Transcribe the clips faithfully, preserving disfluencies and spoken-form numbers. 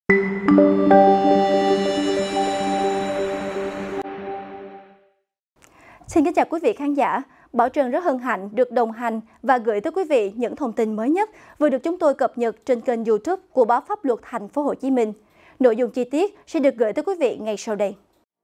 Xin kính chào quý vị khán giả. Bảo Trân rất hân hạnh được đồng hành và gửi tới quý vị những thông tin mới nhất vừa được chúng tôi cập nhật trên kênh YouTube của báo Pháp luật Thành phố Hồ Chí Minh. Nội dung chi tiết sẽ được gửi tới quý vị ngay sau đây.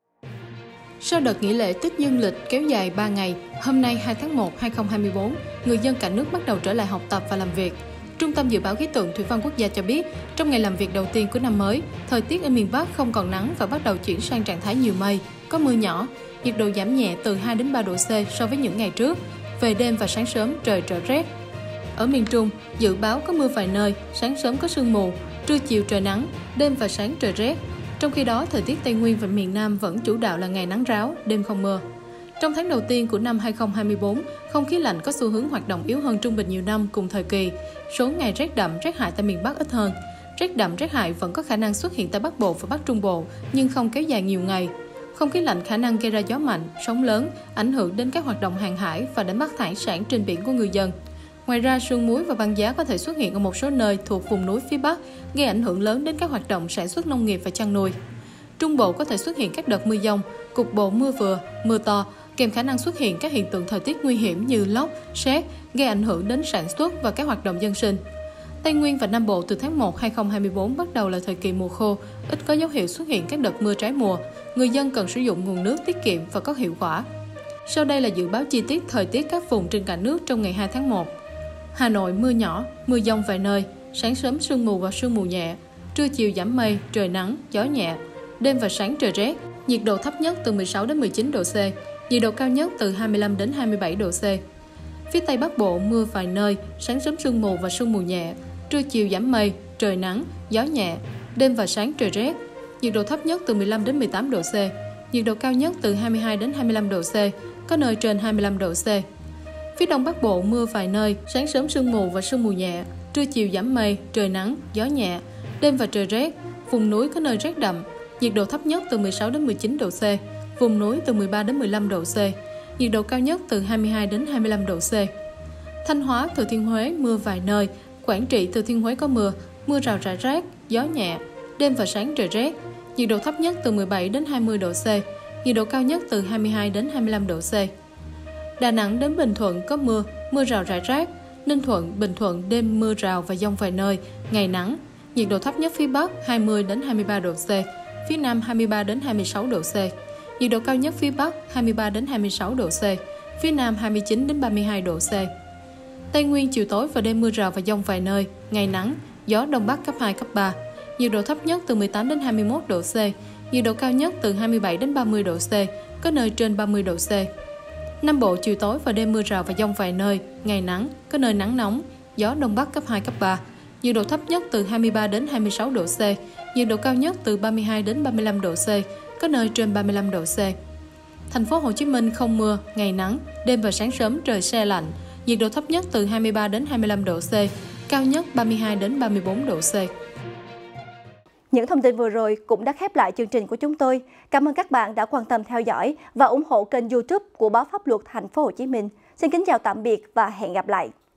Sau đợt nghỉ lễ Tết Dương lịch kéo dài ba ngày, hôm nay hai tháng một năm hai nghìn không trăm hai mươi tư, người dân cả nước bắt đầu trở lại học tập và làm việc. Trung tâm Dự báo Khí tượng Thủy văn Quốc gia cho biết, trong ngày làm việc đầu tiên của năm mới, thời tiết ở miền Bắc không còn nắng và bắt đầu chuyển sang trạng thái nhiều mây, có mưa nhỏ. Nhiệt độ giảm nhẹ từ hai đến ba độ C so với những ngày trước. Về đêm và sáng sớm trời trở rét. Ở miền Trung, dự báo có mưa vài nơi, sáng sớm có sương mù, trưa chiều trời nắng, đêm và sáng trời rét. Trong khi đó, thời tiết Tây Nguyên và miền Nam vẫn chủ đạo là ngày nắng ráo, đêm không mưa. Trong tháng đầu tiên của năm hai nghìn không trăm hai mươi tư, không khí lạnh có xu hướng hoạt động yếu hơn trung bình nhiều năm cùng thời kỳ. Số ngày rét đậm, rét hại tại miền Bắc ít hơn. Rét đậm, rét hại vẫn có khả năng xuất hiện tại Bắc Bộ và Bắc Trung Bộ, nhưng không kéo dài nhiều ngày. Không khí lạnh khả năng gây ra gió mạnh, sóng lớn, ảnh hưởng đến các hoạt động hàng hải và đánh bắt hải sản trên biển của người dân. Ngoài ra, sương muối và băng giá có thể xuất hiện ở một số nơi thuộc vùng núi phía Bắc, gây ảnh hưởng lớn đến các hoạt động sản xuất nông nghiệp và chăn nuôi. Trung Bộ có thể xuất hiện các đợt mưa dông, cục bộ mưa vừa, mưa to, kèm khả năng xuất hiện các hiện tượng thời tiết nguy hiểm như lốc, sét, gây ảnh hưởng đến sản xuất và các hoạt động dân sinh. Tây Nguyên và Nam Bộ từ tháng một năm hai nghìn không trăm hai mươi tư bắt đầu là thời kỳ mùa khô, ít có dấu hiệu xuất hiện các đợt mưa trái mùa. Người dân cần sử dụng nguồn nước tiết kiệm và có hiệu quả. Sau đây là dự báo chi tiết thời tiết các vùng trên cả nước trong ngày hai tháng một. Hà Nội mưa nhỏ, mưa dông vài nơi, sáng sớm sương mù và sương mù nhẹ, trưa chiều giảm mây, trời nắng, gió nhẹ, đêm và sáng trời rét, nhiệt độ thấp nhất từ mười sáu đến mười chín độ C, nhiệt độ cao nhất từ hai mươi lăm đến hai mươi bảy độ C. Phía Tây Bắc Bộ mưa vài nơi, sáng sớm sương mù và sương mù nhẹ, trưa chiều giảm mây, trời nắng, gió nhẹ, đêm và sáng trời rét, nhiệt độ thấp nhất từ mười lăm đến mười tám độ C, nhiệt độ cao nhất từ hai mươi hai đến hai mươi lăm độ C, có nơi trên hai mươi lăm độ C. Phía Đông Bắc Bộ mưa vài nơi, sáng sớm sương mù và sương mù nhẹ, trưa chiều giảm mây, trời nắng, gió nhẹ, đêm và trời rét, vùng núi có nơi rét đậm, nhiệt độ thấp nhất từ mười sáu đến mười chín độ C, vùng núi từ mười ba đến mười lăm độ C, nhiệt độ cao nhất từ hai mươi hai đến hai mươi lăm độ C. Thanh Hóa, Thừa Thiên Huế mưa vài nơi, Quảng Trị, Thừa Thiên Huế có mưa, mưa rào rải rác, gió nhẹ, đêm và sáng trời rét, nhiệt độ thấp nhất từ mười bảy đến hai mươi độ C, nhiệt độ cao nhất từ hai mươi hai đến hai mươi lăm độ C. Đà Nẵng đến Bình Thuận có mưa, mưa rào rải rác, Ninh Thuận, Bình Thuận đêm mưa rào và dông vài nơi, ngày nắng, nhiệt độ thấp nhất phía Bắc hai mươi đến hai mươi ba độ C, phía Nam hai mươi ba đến hai mươi sáu độ C, nhiệt độ cao nhất phía Bắc hai mươi ba đến hai mươi sáu độ C, phía Nam hai mươi chín đến ba mươi hai độ C. Tây Nguyên chiều tối và đêm mưa rào và dông vài nơi, ngày nắng, gió Đông Bắc cấp hai, cấp ba, nhiệt độ thấp nhất từ mười tám đến hai mươi mốt độ C, nhiệt độ cao nhất từ hai mươi bảy đến ba mươi độ C, có nơi trên ba mươi độ C. Nam Bộ chiều tối và đêm mưa rào và dông vài nơi, ngày nắng, có nơi nắng nóng, gió Đông Bắc cấp hai, cấp ba, nhiệt độ thấp nhất từ hai mươi ba đến hai mươi sáu độ C, nhiệt độ cao nhất từ ba mươi hai đến ba mươi lăm độ C, có nơi trên ba mươi lăm độ C. Thành phố Hồ Chí Minh không mưa, ngày nắng, đêm và sáng sớm trời se lạnh, nhiệt độ thấp nhất từ hai mươi ba đến hai mươi lăm độ C, cao nhất ba mươi hai đến ba mươi tư độ C. Những thông tin vừa rồi cũng đã khép lại chương trình của chúng tôi. Cảm ơn các bạn đã quan tâm theo dõi và ủng hộ kênh YouTube của báo Pháp luật Thành phố Hồ Chí Minh. Xin kính chào tạm biệt và hẹn gặp lại.